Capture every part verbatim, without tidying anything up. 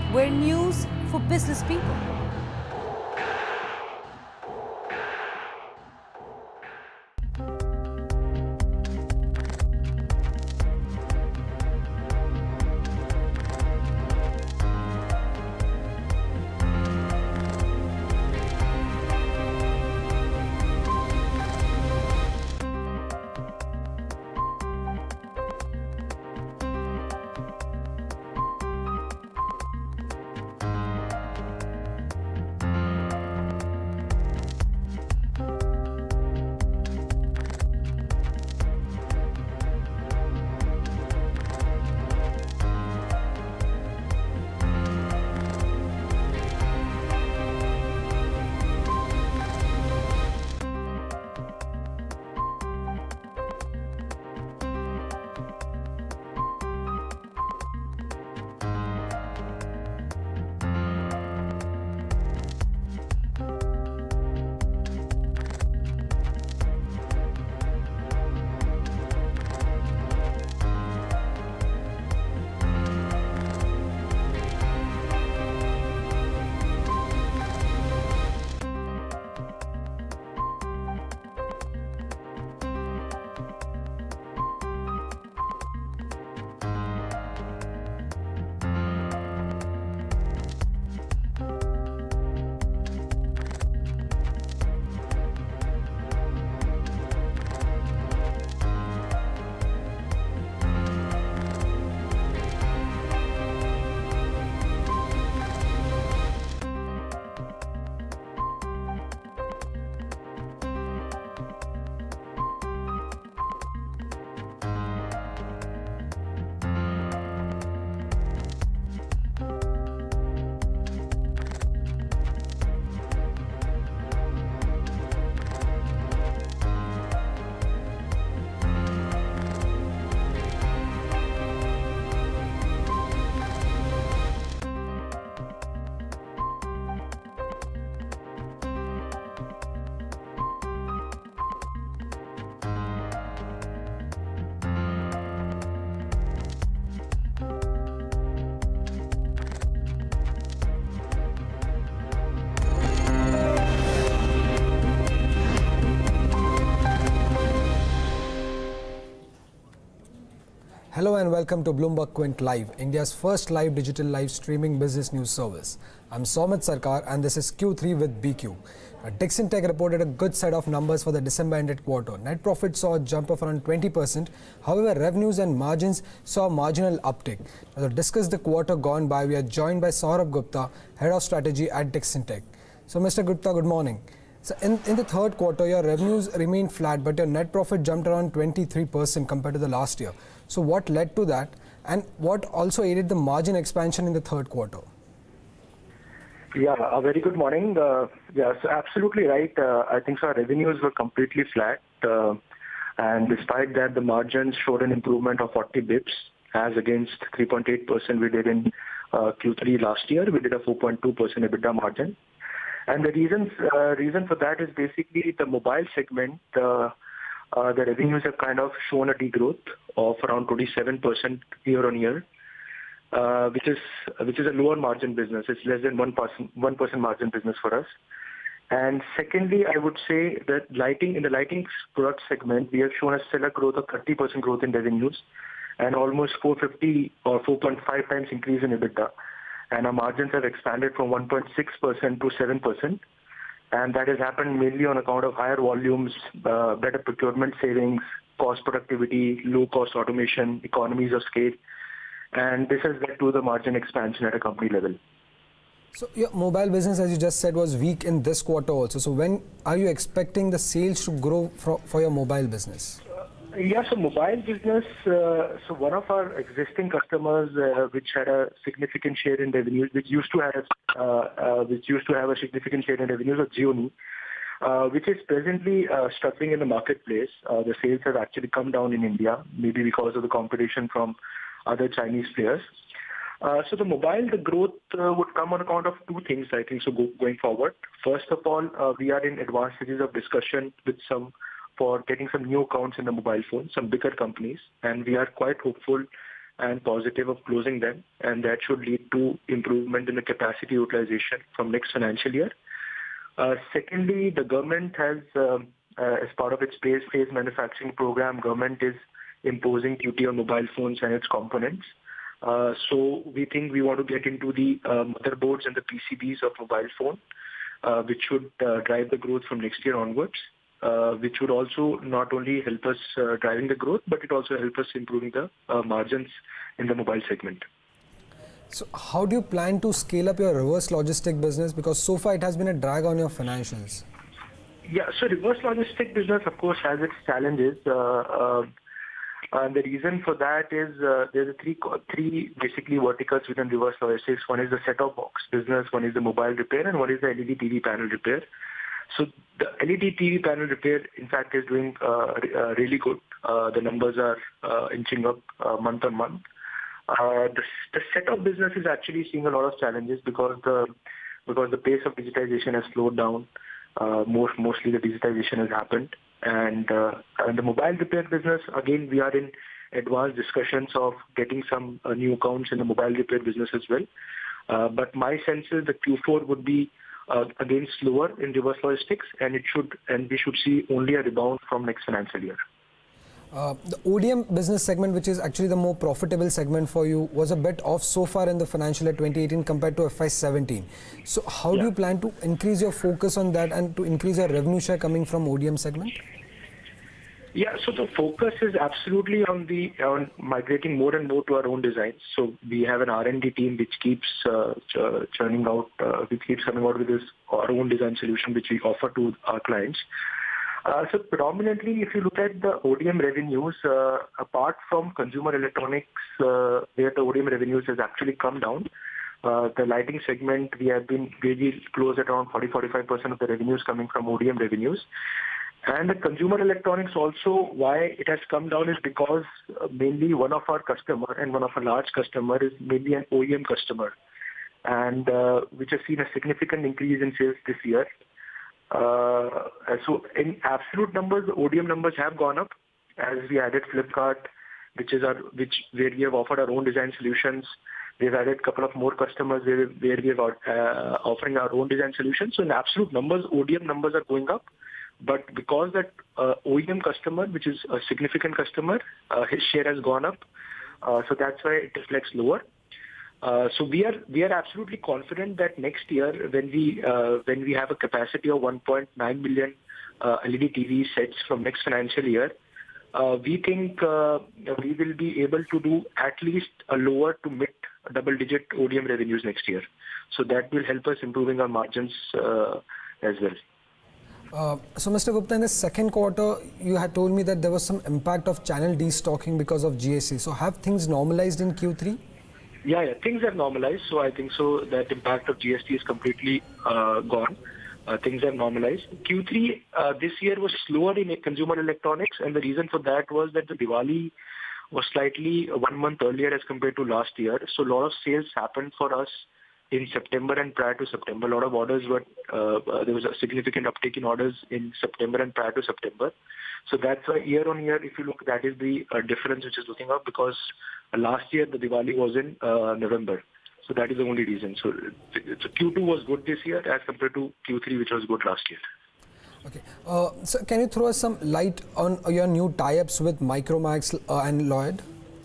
We're news for business people. Hello and welcome to Bloomberg Quint Live, India's first live digital live streaming business news service. I'm Somit Sarkar and this is Q three with B Q. Now, Dixon Tech reported a good set of numbers for the December-ended quarter. Net profit saw a jump of around twenty percent. However, revenues and margins saw a marginal uptick. Now, to discuss the quarter gone by, we are joined by Saurabh Gupta, Head of Strategy at Dixon Tech. So, Mister Gupta, good morning. So in, in the third quarter, your revenues remained flat, but your net profit jumped around twenty-three percent compared to the last year. So what led to that, and what also aided the margin expansion in the third quarter? Yeah, a very good morning. Uh, yeah, so absolutely right. Uh, I think so our revenues were completely flat. Uh, and despite that, the margins showed an improvement of forty bips as against three point eight percent we did in uh, Q three last year. We did a four point two percent EBITDA margin. And the reasons, uh, reason for that is basically the mobile segment. Uh, uh, the revenues have kind of shown a degrowth of around twenty-seven percent year on year, uh, which is which is a lower margin business. It's less than one percent one percent margin business for us. And secondly, I would say that lighting in the lighting product segment, we have shown a stellar growth of thirty percent growth in revenues, and almost four hundred fifty or four point five times increase in EBITDA. And our margins have expanded from one point six percent to seven percent. And that has happened mainly on account of higher volumes, uh, better procurement savings, cost productivity, low-cost automation, economies of scale. And this has led to the margin expansion at a company level. So your mobile business, as you just said, was weak in this quarter also. So when are you expecting the sales to grow for, for your mobile business? Yeah, so mobile business, uh, so one of our existing customers, uh, which had a significant share in revenues, which used to have, uh, uh, which used to have a significant share in revenues, was Xiaomi, uh, which is presently uh, struggling in the marketplace. Uh, the sales have actually come down in India, maybe because of the competition from other Chinese players. Uh, so the mobile, the growth uh, would come on account of two things, I think, so go, going forward. First of all, uh, we are in advanced stages of discussion with some for getting some new accounts in the mobile phone, some bigger companies, and we are quite hopeful and positive of closing them, and that should lead to improvement in the capacity utilization from next financial year. Uh, secondly, the government has, uh, uh, as part of its phase phase manufacturing program, government is imposing duty on mobile phones and its components. Uh, so we think we want to get into the uh, motherboards and the P C Bs of mobile phone, uh, which should uh, drive the growth from next year onwards, uh, which would also not only help us uh, driving the growth, but it also help us improving the uh, margins in the mobile segment. So how do you plan to scale up your reverse logistic business? Because so far it has been a drag on your financials. Yeah, so reverse logistic business, of course, has its challenges. Uh, uh, and the reason for that is uh, there's a three, three basically verticals within reverse logistics. One is the set-top box business, one is the mobile repair, and one is the L E D T V panel repair. So the L E D T V panel repair, in fact, is doing uh, uh, really good. Uh, the numbers are uh, inching up uh, month on month. Uh, the, the set-top business is actually seeing a lot of challenges because the because the pace of digitization has slowed down. Uh, most mostly the digitization has happened, and, uh, and the mobile repair business, again, we are in advanced discussions of getting some uh, new accounts in the mobile repair business as well. Uh, but my sense is the Q four would be uh, again slower in reverse logistics, and it should and we should see only a rebound from next financial year. Uh, the O D M business segment, which is actually the more profitable segment for you, was a bit off so far in the financial year twenty eighteen compared to F Y seventeen. So how yeah. do you plan to increase your focus on that and to increase your revenue share coming from O D M segment? Yeah, so the focus is absolutely on the on migrating more and more to our own designs. So we have an R and D team which keeps uh, ch churning out, uh, which keeps coming out with this our own design solution which we offer to our clients. Uh, so predominantly, if you look at the O D M revenues, uh, apart from consumer electronics, uh, where the O D M revenues has actually come down, uh, the lighting segment, we have been really close at around forty to forty-five percent of the revenues coming from O D M revenues. And the consumer electronics also, why it has come down is because uh, mainly one of our customer and one of our large customer is mainly an O E M customer, and uh, which has seen a significant increase in sales this year. Uh, so in absolute numbers, the O D M numbers have gone up as we added Flipkart, which is our which where we have offered our own design solutions. We've added a couple of more customers where, where we are uh, offering our own design solutions. So in absolute numbers, O D M numbers are going up, but because that uh, O E M customer, which is a significant customer, uh, his share has gone up. Uh, so that's why it reflects lower. Uh, so we are we are absolutely confident that next year, when we uh, when we have a capacity of one point nine million uh, L E D T V sets from next financial year, uh, we think uh, we will be able to do at least a lower to mid double-digit O D M revenues next year. So that will help us improving our margins uh, as well. Uh, so, Mister Gupta, in the second quarter, you had told me that there was some impact of channel destocking because of G S T. So, have things normalized in Q three? Yeah, yeah, things have normalized. So I think so that impact of G S T is completely uh, gone. Uh, things have normalized. Q three uh, this year was slower in consumer electronics, and the reason for that was that the Diwali was slightly one month earlier as compared to last year. So a lot of sales happened for us in September and prior to September. A lot of orders were, uh, uh, there was a significant uptake in orders in September and prior to September. So that's why year on year, if you look, that is the uh, difference which is looking up, because uh, last year the Diwali was in uh, November. So that is the only reason. So, so Q two was good this year as compared to Q three, which was good last year. Okay. Uh, so can you throw us some light on your new tie-ups with Micromax uh, and Lloyd?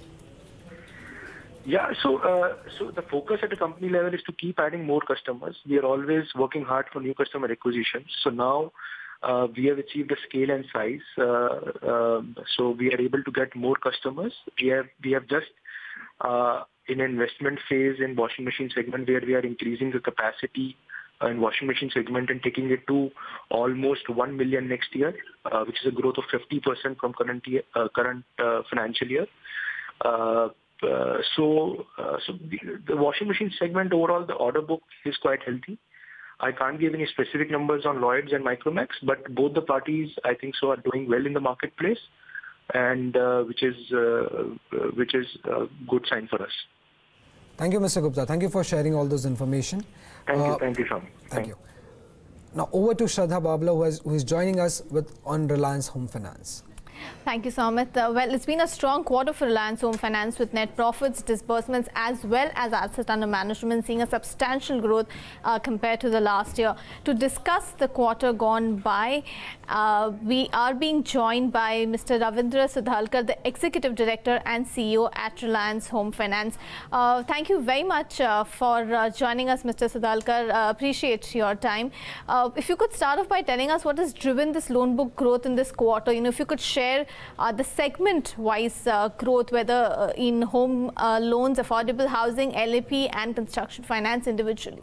Yeah, so uh, so the focus at the company level is to keep adding more customers. We are always working hard for new customer acquisitions. So now uh, we have achieved the scale and size. Uh, uh, so we are able to get more customers. We have we have just uh, in investment phase in washing machine segment, where we are increasing the capacity in washing machine segment and taking it to almost one million next year, uh, which is a growth of fifty percent from current year, uh, current uh, financial year. Uh, Uh, so, uh, so the, the washing machine segment overall, the order book is quite healthy. I can't give any specific numbers on Lloyd's and Micromax, but both the parties, I think so, are doing well in the marketplace, and uh, which is uh, which is a good sign for us. Thank you, Mister Gupta. Thank you for sharing all those information. Thank uh, you, thank you, Swami. Thank, thank you. Now over to Shraddha Babla, who is, who is joining us with on Reliance Home Finance. Thank you, Somit. Uh, well, it's been a strong quarter for Reliance Home Finance with net profits, disbursements as well as assets under management seeing a substantial growth uh, compared to the last year. To discuss the quarter gone by, uh, we are being joined by Mister Ravindra Sudhalkar, the Executive Director and C E O at Reliance Home Finance. Uh, thank you very much uh, for uh, joining us, Mister Sudhalkar. Uh, appreciate your time. Uh, if you could start off by telling us what has driven this loan book growth in this quarter, you know, if you could share uh, the segment-wise uh, growth, whether uh, in home uh, loans, affordable housing, L A P and construction finance individually.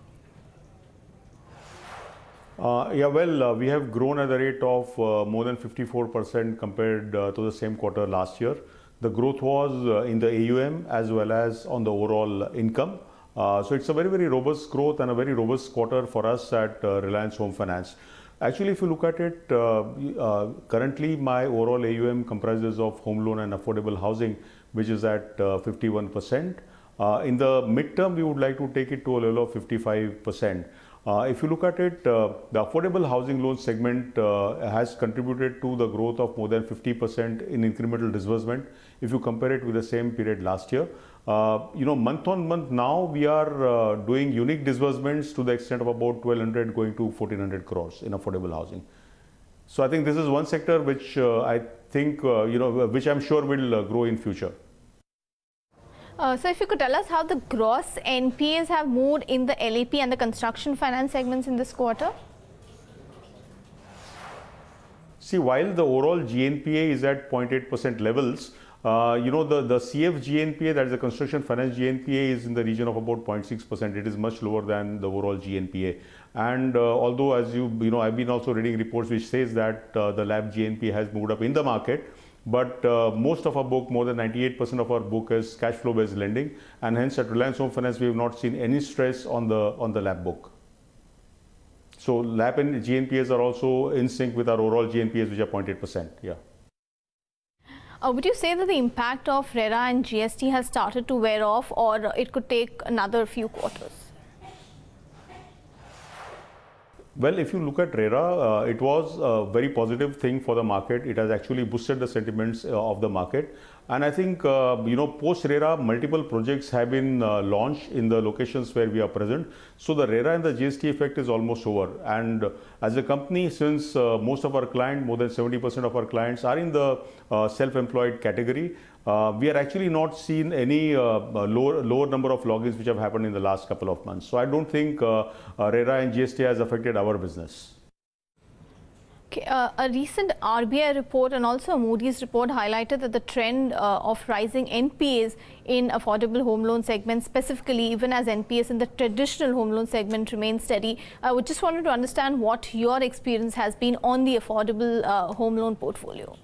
Uh, yeah, well, uh, we have grown at the rate of uh, more than fifty-four percent compared uh, to the same quarter last year. The growth was uh, in the A U M as well as on the overall income. Uh, so it's a very, very robust growth and a very robust quarter for us at uh, Reliance Home Finance. Actually, if you look at it, uh, uh, currently my overall A U M comprises of home loan and affordable housing, which is at uh, fifty-one percent. Uh, in the midterm, we would like to take it to a level of fifty-five percent. Uh, if you look at it, uh, the affordable housing loan segment uh, has contributed to the growth of more than fifty percent in incremental disbursement if you compare it with the same period last year. Uh, you know, month on month now we are uh, doing unique disbursements to the extent of about twelve hundred going to fourteen hundred crores in affordable housing. So I think this is one sector which uh, I think, uh, you know, which I'm sure will uh, grow in future. Uh, so if you could tell us how the gross N P As have moved in the L A P and the construction finance segments in this quarter? See, while the overall G N P A is at zero point eight percent levels, uh, you know, the, the C F G N P A, that is the construction finance G N P A, is in the region of about zero point six percent. It is much lower than the overall G N P A. And uh, although, as you, you know, I've been also reading reports which says that uh, the L A P G N P A has moved up in the market. But uh, most of our book, more than ninety-eight percent of our book is cash flow based lending, and hence at Reliance Home Finance we have not seen any stress on the on the L A P book. So L A P and G N P As are also in sync with our overall G N P As, which are zero point eight percent. Yeah. Uh, would you say that the impact of R E R A and G S T has started to wear off, or it could take another few quarters? Well, if you look at R E R A, uh, it was a very positive thing for the market. It has actually boosted the sentiments uh, of the market. And I think, uh, you know, post R E R A, multiple projects have been uh, launched in the locations where we are present. So the R E R A and the G S T effect is almost over. And uh, as a company, since uh, most of our clients, more than seventy percent of our clients are in the uh, self-employed category, Uh, we are actually not seen any uh, lower, lower number of logins which have happened in the last couple of months. So I don't think uh, uh, R E R A and G S T has affected our business. Okay, uh, a recent R B I report and also a Moody's report highlighted that the trend uh, of rising N P As in affordable home loan segment, specifically even as N P As in the traditional home loan segment remain steady. I would just wanted to understand what your experience has been on the affordable uh, home loan portfolio.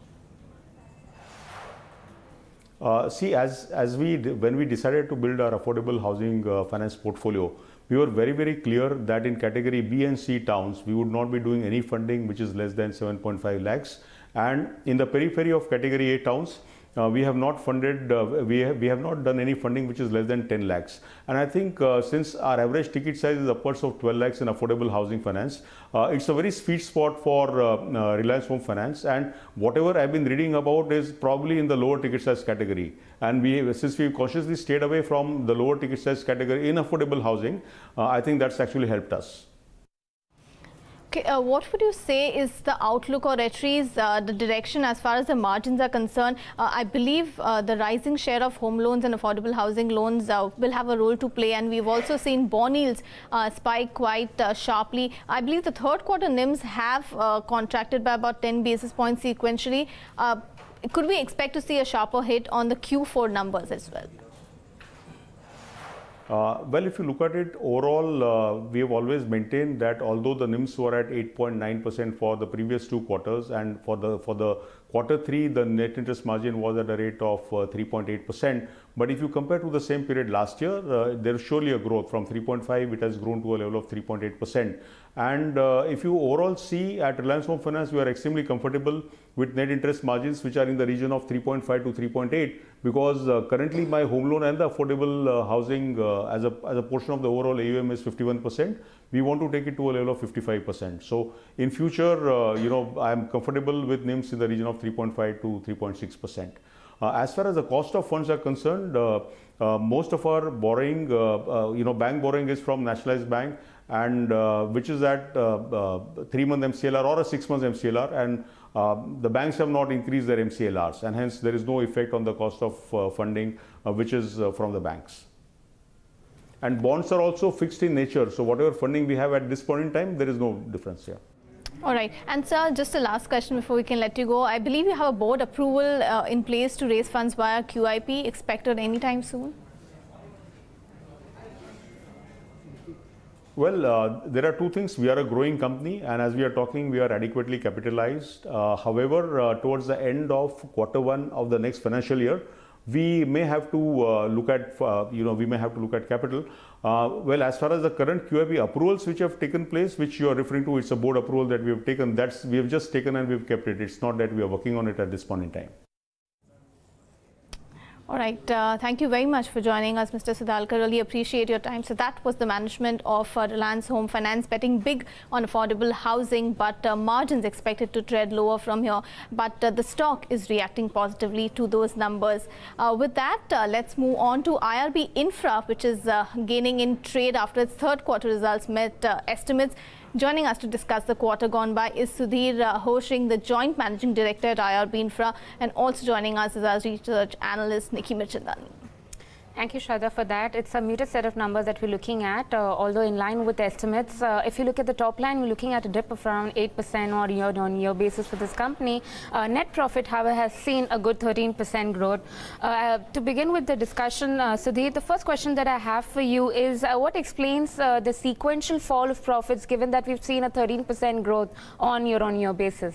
Uh, see, as as we when we decided to build our affordable housing uh, finance portfolio, we were very very clear that in category B and C towns we would not be doing any funding which is less than seven point five lakhs, and in the periphery of category A towns uh, we have not funded uh, we have, we have not done any funding which is less than ten lakhs. And I think uh, since our average ticket size is upwards of twelve lakhs in affordable housing finance, uh, it's a very sweet spot for uh, uh, Reliance Home Finance. And whatever I've been reading about is probably in the lower ticket size category. And we, since we've consciously stayed away from the lower ticket size category in affordable housing, uh, I think that's actually helped us. Okay, uh, what would you say is the outlook or at least uh, the direction as far as the margins are concerned? Uh, I believe uh, the rising share of home loans and affordable housing loans uh, will have a role to play, and we've also seen bond yields uh, spike quite uh, sharply. I believe the third quarter N I Ms have uh, contracted by about ten basis points sequentially. Uh, could we expect to see a sharper hit on the Q four numbers as well? Uh, well, if you look at it overall, uh, we have always maintained that although the N I Ms were at eight point nine percent for the previous two quarters, and for the for the quarter three, the net interest margin was at a rate of uh, three point eight percent. But if you compare to the same period last year, uh, there is surely a growth. From three point five, it has grown to a level of three point eight percent. And uh, if you overall see at Reliance Home Finance, we are extremely comfortable with net interest margins, which are in the region of three point five to three point eight, because uh, currently my home loan and the affordable uh, housing uh, as, a, as a portion of the overall A U M is fifty-one percent. We want to take it to a level of fifty-five percent. So in future, uh, you know, I am comfortable with N I Ms in the region of three point five to three point six percent. Uh, as far as the cost of funds are concerned, uh, uh, most of our borrowing, uh, uh, you know, bank borrowing is from nationalized bank, and uh, which is at uh, uh, three month M C L R or a six month M C L R, and uh, the banks have not increased their M C L Rs, and hence there is no effect on the cost of uh, funding, uh, which is uh, from the banks. And bonds are also fixed in nature, so whatever funding we have at this point in time, there is no difference here. All right. And sir, just a last question before we can let you go. I believe you have a board approval uh, in place to raise funds via Q I P, expected anytime soon? Well, uh, there are two things. We are a growing company, and as we are talking, we are adequately capitalized. Uh, however, uh, towards the end of quarter one of the next financial year, we may have to uh, look at, uh, you know, we may have to look at capital. Uh, well, as far as the current Q I P approvals which have taken place, which you are referring to, it's a board approval that we have taken. That's we have just taken and we've kept it. It's not that we are working on it at this point in time. All right. Uh, thank you very much for joining us, Mister Sudhalkar. Really appreciate your time. So that was the management of uh, Reliance Home Finance, betting big on affordable housing, but uh, margins expected to tread lower from here. But uh, the stock is reacting positively to those numbers. Uh, with that, uh, let's move on to I R B Infra, which is uh, gaining in trade after its third quarter results met uh, estimates. Joining us to discuss the quarter gone by is Sudhir uh, Hoshing, the Joint Managing Director at I R B Infra, and also joining us is our research analyst, Nikki Mirchandani. Thank you, Shraddha, for that. It's a muted set of numbers that we're looking at, uh, although in line with estimates. Uh, if you look at the top line, we're looking at a dip of around eight percent on year-on-year basis for this company. Uh, net profit, however, has seen a good thirteen percent growth. Uh, to begin with the discussion, uh, Sudhir, the first question that I have for you is uh, what explains uh, the sequential fall of profits, given that we've seen a thirteen percent growth on year-on-year basis?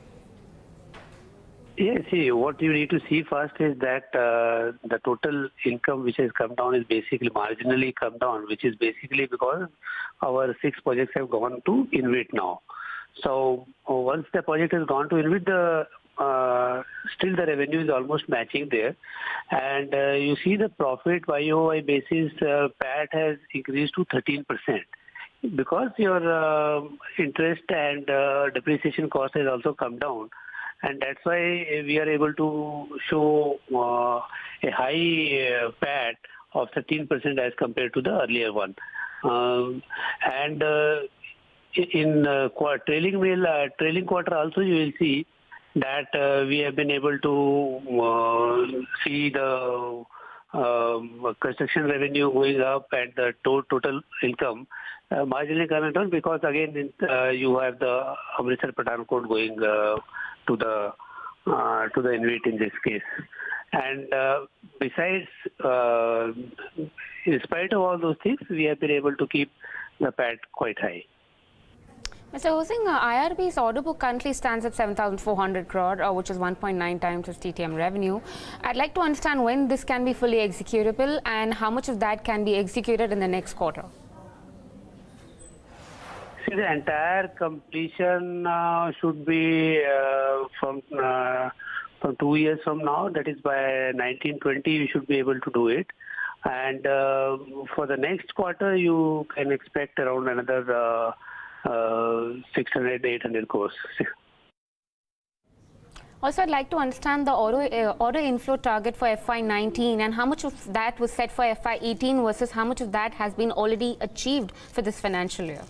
Yeah, see, what you need to see first is that uh, the total income which has come down is basically marginally come down, which is basically because our six projects have gone to InvIT now. So uh, once the project has gone to InvIT, the uh, still the revenue is almost matching there. And uh, you see the profit Y O Y basis, uh, P A T has increased to thirteen percent. Because your uh, interest and uh, depreciation cost has also come down. And that's why we are able to show uh, a high uh, P A T of thirteen percent as compared to the earlier one. Um, and uh, in uh, trailing, mail, uh, trailing quarter also you will see that uh, we have been able to uh, see the um, construction revenue going up and the to total income uh, marginally coming down, because again uh, you have the Amritsar Pathankot going uh, to the uh, to the InvIT in this case. And uh, besides, uh, in spite of all those things, we have been able to keep the P A T quite high. Mister Hoshing, uh, I R B's order book currently stands at seven thousand four hundred crore, uh, which is one point nine times its T T M revenue. I'd like to understand when this can be fully executable and how much of that can be executed in the next quarter. See, the entire completion uh, should be uh, from uh, from two years from now. That is by nineteen twenty, we should be able to do it. And uh, for the next quarter, you can expect around another uh, uh, six hundred, eight hundred crores. Also, I'd like to understand the order, uh, order inflow target for F Y nineteen and how much of that was set for F Y eighteen versus how much of that has been already achieved for this financial year.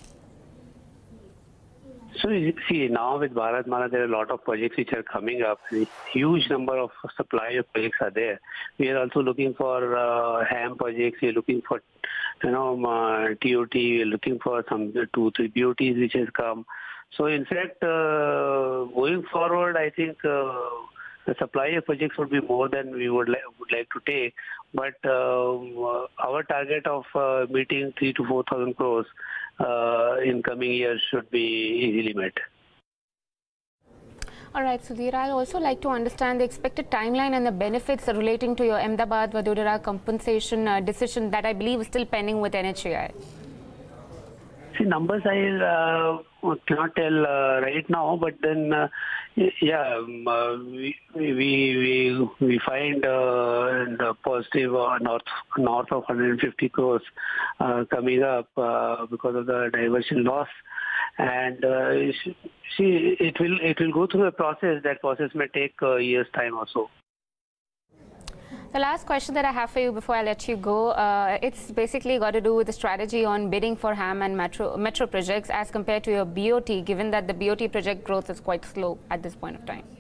So you see, now with Bharatmala, there are a lot of projects which are coming up. A huge number of supply of projects are there. We are also looking for uh, HAM projects. We are looking for, you know, uh, T O T. We are looking for some two, three B O Ts which has come. So in fact, uh, going forward, I think uh, the supply of projects would be more than we would, li would like to take. But uh, our target of uh, meeting three to four thousand crores uh, in coming years should be easily met. All right, Sudhir, I'd also like to understand the expected timeline and the benefits relating to your Ahmedabad-Vadodara compensation uh, decision that I believe is still pending with N H A I. See, numbers I uh, cannot tell uh, right now, but then, uh, yeah, um, uh, we, we, we, we find uh, the positive uh, north, north of one hundred fifty crores uh, coming up uh, because of the diversion loss. And uh, see, it will it will go through a process. That process may take a year's time or so. The last question that I have for you before I let you go, uh, it's basically got to do with the strategy on bidding for HAM and metro metro projects as compared to your B O T, given that the B O T project growth is quite slow at this point of time.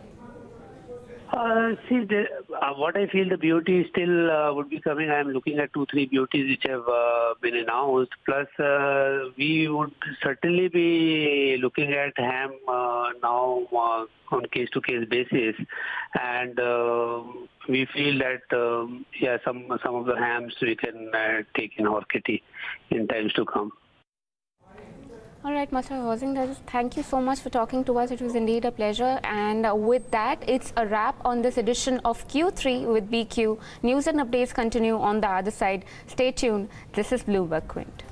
Uh, see, the, uh, what I feel the B O T still uh, would be coming. I am looking at two, three B O Ts which have uh, been announced. Plus, uh, we would certainly be looking at HAM uh, now uh, on case-to-case basis, and uh, we feel that um, yeah, some some of the HAMs we can uh, take in our kitty in times to come. All right, Mister Hosing, thank you so much for talking to us. It was indeed a pleasure. And uh, with that, it's a wrap on this edition of Q three with B Q. News and updates continue on the other side. Stay tuned. This is Bloomberg Quint.